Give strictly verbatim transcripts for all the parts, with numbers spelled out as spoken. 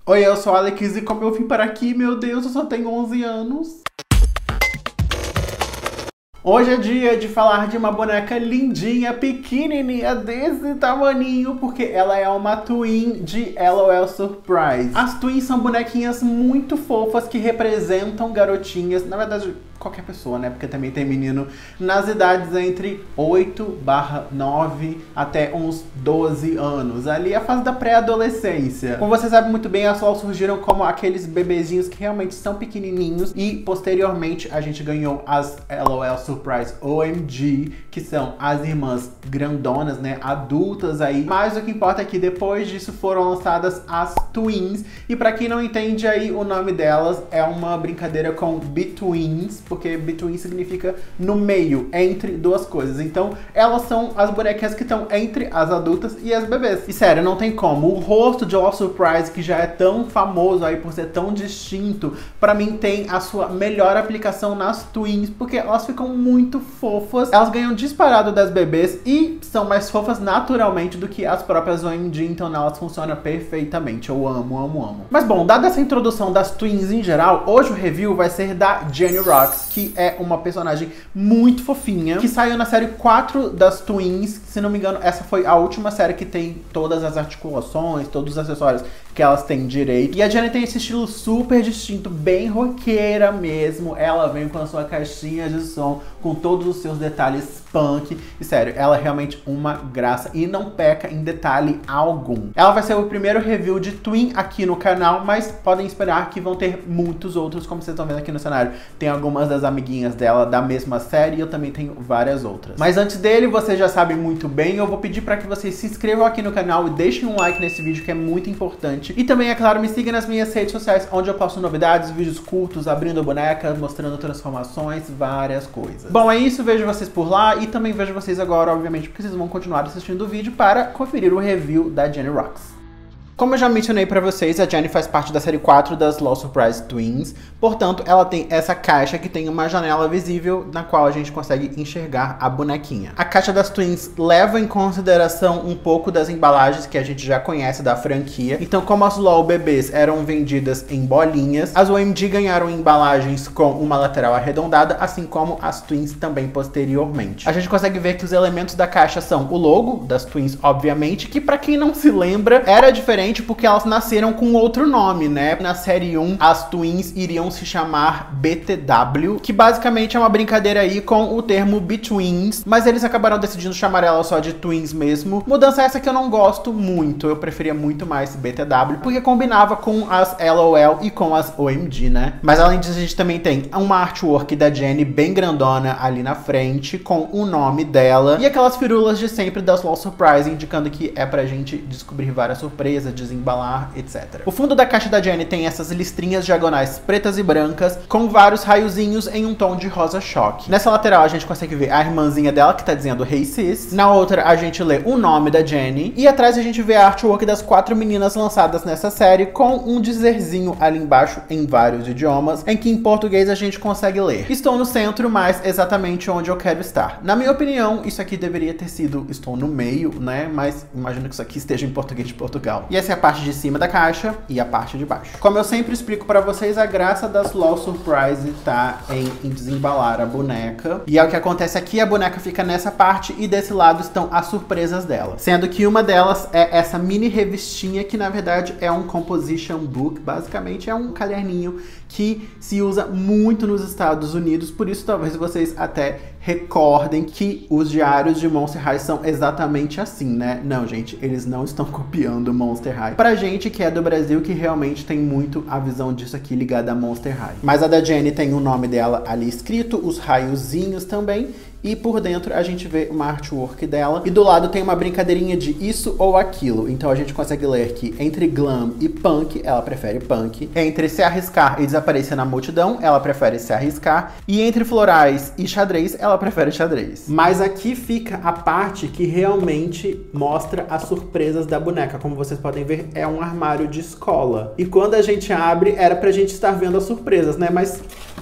Oi, eu sou a Alex e como eu vim para aqui, meu Deus, eu só tenho onze anos. Hoje é dia de falar de uma boneca lindinha, pequenininha, desse tamaninho, porque ela é uma twin de LOL Surprise. As twins são bonequinhas muito fofas que representam garotinhas, na verdade, qualquer pessoa, né? Porque também tem menino nas idades entre oito barra nove até uns doze anos. Ali é a fase da pré-adolescência. Como você sabe muito bem, as LOL surgiram como aqueles bebezinhos que realmente são pequenininhos e posteriormente a gente ganhou as LOL Surprise O M G, que são as irmãs grandonas, né? Adultas aí. Mas o que importa é que depois disso foram lançadas as twins. E pra quem não entende aí, o nome delas é uma brincadeira com Betweens, porque between significa no meio, entre duas coisas. Então, elas são as bonequinhas que estão entre as adultas e as bebês. E sério, não tem como. O rosto de LOL Surprise, que já é tão famoso aí por ser tão distinto, pra mim tem a sua melhor aplicação nas twins, porque elas ficam muito fofas. Elas ganham disparado das bebês e são mais fofas naturalmente do que as próprias O M G, então elas funcionam perfeitamente. Eu amo, amo, amo. Mas bom, dada essa introdução das twins em geral, hoje o review vai ser da Jenny Rocks, que é uma personagem muito fofinha, que saiu na série quatro das twins. Se não me engano, essa foi a última série que tem todas as articulações, todos os acessórios que elas têm direito. E a Jenny tem esse estilo super distinto, bem roqueira mesmo. Ela vem com a sua caixinha de som, com todos os seus detalhes punk. E sério, ela é realmente uma graça e não peca em detalhe algum. Ela vai ser o primeiro review de twin aqui no canal, mas podem esperar que vão ter muitos outros, como vocês estão vendo aqui no cenário. Tem algumas das amiguinhas dela da mesma série e eu também tenho várias outras. Mas antes dele, vocês já sabem muito bem, eu vou pedir para que vocês se inscrevam aqui no canal e deixem um like nesse vídeo, que é muito importante. E também, é claro, me siga nas minhas redes sociais, onde eu posto novidades, vídeos curtos, abrindo bonecas, mostrando transformações, várias coisas. Bom, é isso, vejo vocês por lá e também vejo vocês agora, obviamente, porque vocês vão continuar assistindo o vídeo para conferir o review da Jenny Rocks. Como eu já mencionei pra vocês, a Jenny faz parte da série quatro das LOL Surprise Twins, portanto, ela tem essa caixa que tem uma janela visível na qual a gente consegue enxergar a bonequinha. A caixa das Twins leva em consideração um pouco das embalagens que a gente já conhece da franquia. Então, como as LOL bebês eram vendidas em bolinhas, as O M G ganharam embalagens com uma lateral arredondada, assim como as Twins também posteriormente. A gente consegue ver que os elementos da caixa são o logo das Twins, obviamente, que pra quem não se lembra, era diferente porque elas nasceram com outro nome, né? Na série um, as twins iriam se chamar B T W, que basicamente é uma brincadeira aí com o termo Betweens, mas eles acabaram decidindo chamar ela só de twins mesmo. Mudança essa que eu não gosto muito, eu preferia muito mais B T W, porque combinava com as LOL e com as O M G, né? Mas além disso, a gente também tem uma artwork da Jenny bem grandona ali na frente, com o nome dela, e aquelas firulas de sempre das LOL Surprise, indicando que é pra gente descobrir várias surpresas, desembalar, etcétera. O fundo da caixa da Jenny tem essas listrinhas diagonais pretas e brancas, com vários raiozinhos em um tom de rosa choque. Nessa lateral a gente consegue ver a irmãzinha dela, que tá dizendo Hey Sis. Na outra a gente lê o nome da Jenny. E atrás a gente vê a artwork das quatro meninas lançadas nessa série, com um dizerzinho ali embaixo em vários idiomas, em que em português a gente consegue ler: estou no centro, mas exatamente onde eu quero estar. Na minha opinião, isso aqui deveria ter sido estou no meio, né? Mas imagino que isso aqui esteja em português de Portugal. E essa é a parte de cima da caixa e a parte de baixo. Como eu sempre explico pra vocês, a graça das LOL Surprise tá em, em desembalar a boneca. E é o que acontece aqui, a boneca fica nessa parte e desse lado estão as surpresas dela. Sendo que uma delas é essa mini revistinha, que na verdade é um composition book, basicamente é um caderninho que se usa muito nos Estados Unidos, por isso talvez vocês até recordem que os diários de Monster High são exatamente assim, né? Não, gente, eles não estão copiando Monster High. Pra gente que é do Brasil, que realmente tem muito a visão disso aqui ligada a Monster High. Mas a da Jenny tem o nome dela ali escrito, os raiozinhos também, e por dentro a gente vê uma artwork dela. E do lado tem uma brincadeirinha de isso ou aquilo. Então a gente consegue ler que entre glam e punk, ela prefere punk. Entre se arriscar e desaparecer na multidão, ela prefere se arriscar. E entre florais e xadrez, ela prefere xadrez. Mas aqui fica a parte que realmente mostra as surpresas da boneca. Como vocês podem ver, é um armário de escola. E quando a gente abre, era pra gente estar vendo as surpresas, né? Mas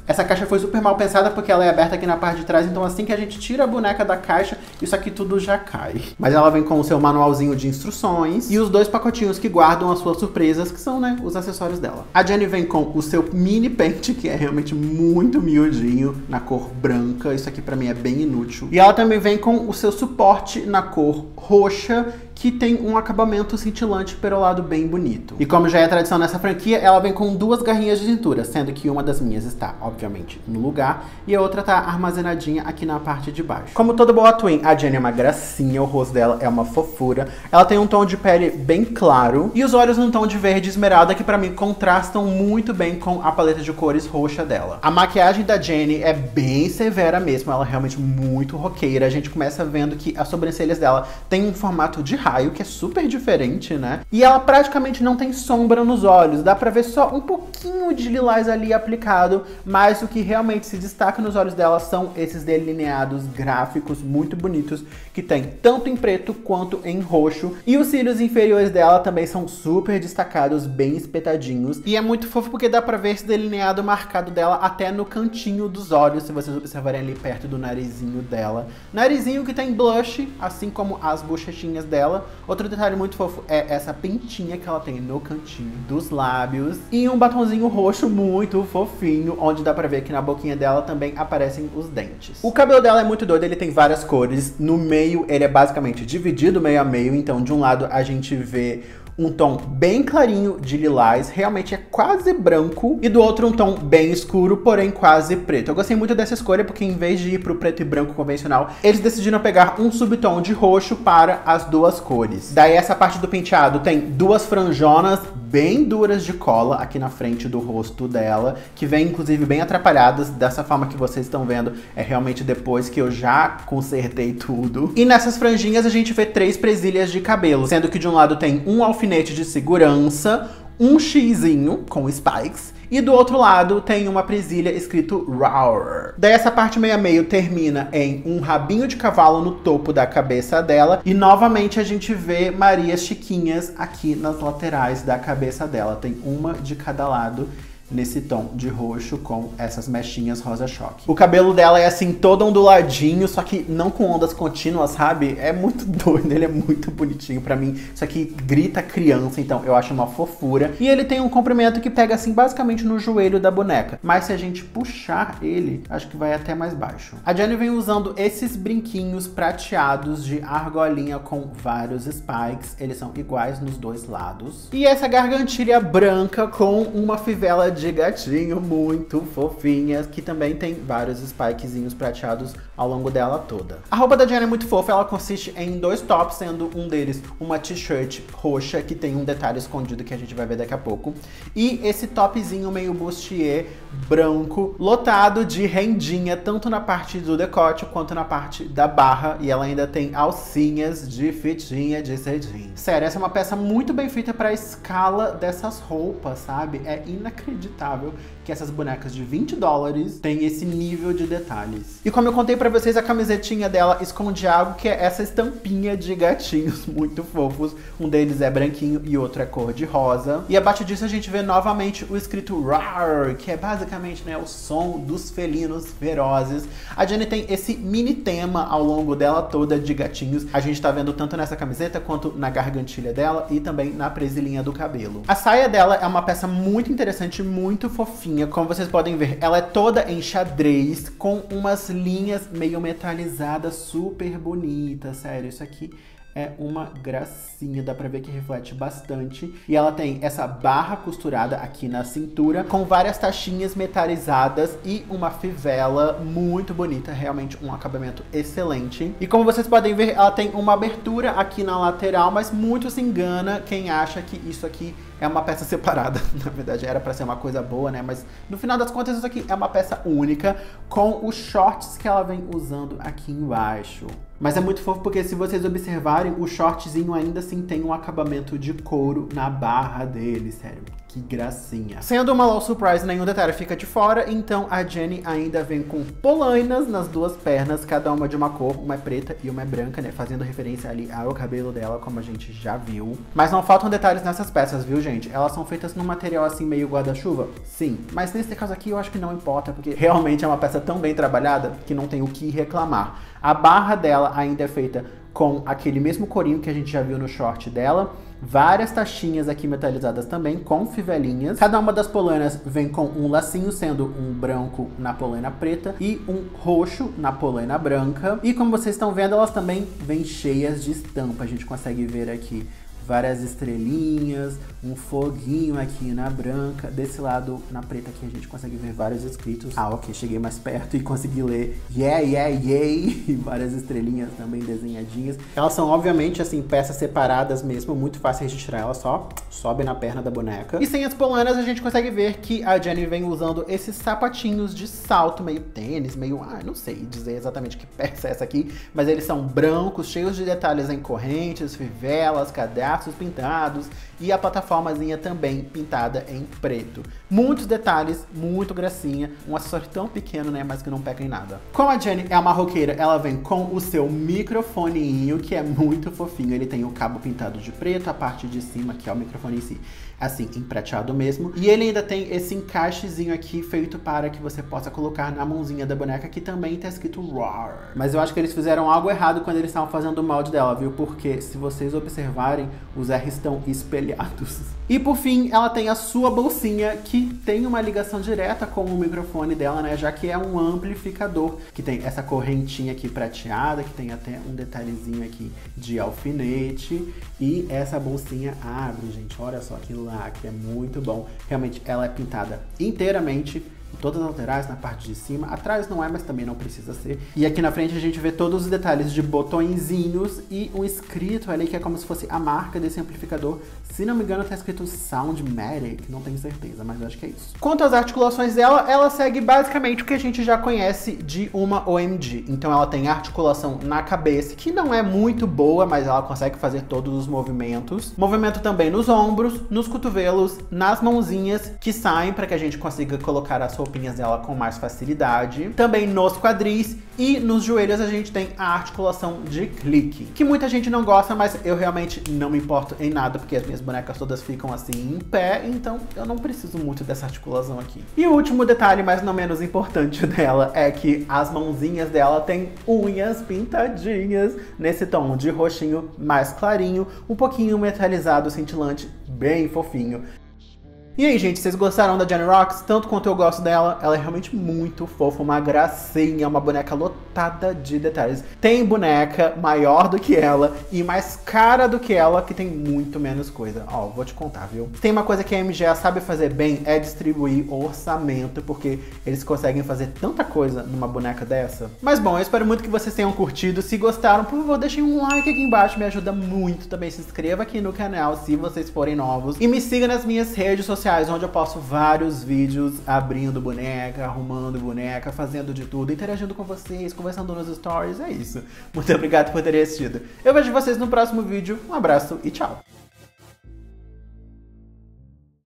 Essa caixa foi super mal pensada porque ela é aberta aqui na parte de trás, então assim que a gente tira a boneca da caixa, isso aqui tudo já cai. Mas ela vem com o seu manualzinho de instruções e os dois pacotinhos que guardam as suas surpresas, que são, né, os acessórios dela. A Jenny vem com o seu mini pente, que é realmente muito miudinho, na cor branca. Isso aqui pra mim é bem inútil. E ela também vem com o seu suporte na cor roxa, que tem um acabamento cintilante perolado bem bonito. E como já é tradição nessa franquia, ela vem com duas garrinhas de cintura, sendo que uma das minhas está, obviamente, no lugar, e a outra tá armazenadinha aqui na parte de baixo. Como toda boa twin, a Jenny é uma gracinha, o rosto dela é uma fofura. Ela tem um tom de pele bem claro, e os olhos num tom de verde esmeralda, que pra mim contrastam muito bem com a paleta de cores roxa dela. A maquiagem da Jenny é bem severa mesmo, ela é realmente muito roqueira. A gente começa vendo que as sobrancelhas dela tem um formato de raio, que é super diferente, né? E ela praticamente não tem sombra nos olhos, dá pra ver só um pouquinho de lilás ali aplicado, mas o que realmente se destaca nos olhos dela são esses delineados gráficos muito bonitos, que tem tanto em preto quanto em roxo. E os cílios inferiores dela também são super destacados, bem espetadinhos. E é muito fofo porque dá pra ver esse delineado marcado dela até no cantinho dos olhos, se vocês observarem ali perto do narizinho dela. Narizinho que tem blush, assim como as bochechinhas dela. Outro detalhe muito fofo é essa pintinha que ela tem no cantinho dos lábios. E um batonzinho roxo muito fofinho, onde dá pra ver que na boquinha dela também aparecem os dentes. O cabelo dela é muito doido, ele tem várias cores. No meio ele é basicamente dividido meio a meio, então de um lado a gente vê um tom bem clarinho de lilás, realmente é quase branco, e do outro um tom bem escuro, porém quase preto. Eu gostei muito dessa escolha porque em vez de ir pro preto e branco convencional, eles decidiram pegar um subtom de roxo para as duas cores. Daí essa parte do penteado tem duas franjonas bem duras de cola aqui na frente do rosto dela, que vem inclusive bem atrapalhadas, dessa forma que vocês estão vendo, é realmente depois que eu já consertei tudo. E nessas franjinhas a gente vê três presilhas de cabelo, sendo que de um lado tem um alfinete de segurança, um xizinho com spikes, e do outro lado tem uma presilha escrito Roar. Daí essa parte meio a meio termina em um rabinho de cavalo no topo da cabeça dela. E novamente a gente vê Marias Chiquinhas aqui nas laterais da cabeça dela. Tem uma de cada lado nesse tom de roxo com essas mechinhas rosa choque. O cabelo dela é assim, todo onduladinho, só que não com ondas contínuas, sabe? É muito doido, ele é muito bonitinho pra mim. Isso aqui grita criança, então eu acho uma fofura. E ele tem um comprimento que pega assim, basicamente no joelho da boneca. Mas se a gente puxar ele, acho que vai até mais baixo. A Jenny vem usando esses brinquinhos prateados de argolinha com vários spikes. Eles são iguais nos dois lados. E essa gargantilha branca com uma fivela de de gatinho muito fofinha, que também tem vários spikezinhos prateados ao longo dela toda. A roupa da Jenny é muito fofa, ela consiste em dois tops, sendo um deles uma t-shirt roxa, que tem um detalhe escondido que a gente vai ver daqui a pouco, e esse topzinho meio bustier branco, lotado de rendinha, tanto na parte do decote quanto na parte da barra, e ela ainda tem alcinhas de fitinha de cetim. Sério, essa é uma peça muito bem feita para a escala dessas roupas, sabe? É inacreditável que essas bonecas de vinte dólares têm esse nível de detalhes. E como eu contei pra vocês, a camisetinha dela esconde algo, que é essa estampinha de gatinhos muito fofos. Um deles é branquinho e outro é cor de rosa. E abaixo disso a gente vê novamente o escrito Roar, que é basicamente, né, o som dos felinos ferozes. A Jenny tem esse mini tema ao longo dela toda de gatinhos. A gente tá vendo tanto nessa camiseta quanto na gargantilha dela e também na presilhinha do cabelo. A saia dela é uma peça muito interessante, muito fofinha. Como vocês podem ver, ela é toda em xadrez, com umas linhas meio metalizadas, super bonitas. Sério, isso aqui é uma gracinha, dá pra ver que reflete bastante. E ela tem essa barra costurada aqui na cintura, com várias taxinhas metalizadas e uma fivela muito bonita, realmente um acabamento excelente. E como vocês podem ver, ela tem uma abertura aqui na lateral, mas muito se engana quem acha que isso aqui é uma peça separada. Na verdade era pra ser uma coisa boa, né? Mas no final das contas isso aqui é uma peça única, com os shorts que ela vem usando aqui embaixo. Mas é muito fofo porque se vocês observarem, o shortzinho ainda assim tem um acabamento de couro na barra dele, sério. Que gracinha. Sendo uma Low Surprise, nenhum detalhe fica de fora, então a Jenny ainda vem com polainas nas duas pernas, cada uma de uma cor, uma é preta e uma é branca, né? Fazendo referência ali ao cabelo dela, como a gente já viu. Mas não faltam detalhes nessas peças, viu, gente? Elas são feitas num material assim meio guarda-chuva? Sim. Mas nesse caso aqui eu acho que não importa, porque realmente é uma peça tão bem trabalhada que não tem o que reclamar. A barra dela ainda é feita com aquele mesmo corinho que a gente já viu no short dela. Várias taxinhas aqui metalizadas também, com fivelinhas. Cada uma das polainas vem com um lacinho, sendo um branco na polaina preta e um roxo na polaina branca. E como vocês estão vendo, elas também vêm cheias de estampa. A gente consegue ver aqui várias estrelinhas, um foguinho aqui na branca. Desse lado, na preta aqui, a gente consegue ver vários escritos. Ah, ok, cheguei mais perto e consegui ler yeah, yeah, yay. E várias estrelinhas também desenhadinhas. Elas são, obviamente, assim, peças separadas mesmo, muito fáceis de tirar. Elas só sobe na perna da boneca. E sem as polainas, a gente consegue ver que a Jenny vem usando esses sapatinhos de salto, meio tênis, meio... Ah, não sei dizer exatamente que peça é essa aqui, mas eles são brancos, cheios de detalhes em correntes, fivelas, cadastros pintados e a plataformazinha também pintada em preto. Muitos detalhes, muito gracinha, um acessório tão pequeno, né, mas que não peca em nada. Como a Jenny é uma roqueira, ela vem com o seu microfoninho, que é muito fofinho. Ele tem o cabo pintado de preto, a parte de cima, que é o microfone em si, assim, em prateado mesmo. E ele ainda tem esse encaixezinho aqui, feito para que você possa colocar na mãozinha da boneca, que também tá escrito Roar. Mas eu acho que eles fizeram algo errado quando eles estavam fazendo o molde dela, viu? Porque se vocês observarem, os R's estão espelhados. E por fim, ela tem a sua bolsinha, que tem uma ligação direta com o microfone dela, né? Já que é um amplificador, que tem essa correntinha aqui prateada, que tem até um detalhezinho aqui de alfinete. E essa bolsinha abre, gente. Olha só que lá, que é muito bom. Realmente, ela é pintada inteiramente, todas as laterais, na parte de cima. Atrás não é, mas também não precisa ser. E aqui na frente a gente vê todos os detalhes de botõezinhos e um escrito ali que é como se fosse a marca desse amplificador. Se não me engano, tá escrito Soundmatic, não tenho certeza, mas eu acho que é isso. Quanto às articulações dela, ela segue basicamente o que a gente já conhece de uma O M G. Então ela tem articulação na cabeça, que não é muito boa, mas ela consegue fazer todos os movimentos. Movimento também nos ombros, nos cotovelos, nas mãozinhas, que saem para que a gente consiga colocar as roupinhas dela com mais facilidade. Também nos quadris e nos joelhos a gente tem a articulação de clique, que muita gente não gosta, mas eu realmente não me importo em nada, porque as minhas bonecas todas ficam assim em pé, então eu não preciso muito dessa articulação aqui. E o último detalhe, mas não menos importante dela, é que as mãozinhas dela têm unhas pintadinhas nesse tom de roxinho mais clarinho, um pouquinho metalizado, cintilante, bem fofinho. E aí, gente, vocês gostaram da Jenny Rocks? Tanto quanto eu gosto dela, ela é realmente muito fofa, uma gracinha, uma boneca lotada de detalhes. Tem boneca maior do que ela e mais cara do que ela, que tem muito menos coisa. Ó, vou te contar, viu? Tem uma coisa que a M G A sabe fazer bem, é distribuir orçamento, porque eles conseguem fazer tanta coisa numa boneca dessa. Mas bom, eu espero muito que vocês tenham curtido. Se gostaram, por favor, deixem um like aqui embaixo, me ajuda muito. Também se inscreva aqui no canal se vocês forem novos. E me siga nas minhas redes sociais, onde eu posto vários vídeos abrindo boneca, arrumando boneca, fazendo de tudo, interagindo com vocês, conversando nos stories, é isso. Muito obrigado por terem assistido. Eu vejo vocês no próximo vídeo, um abraço e tchau!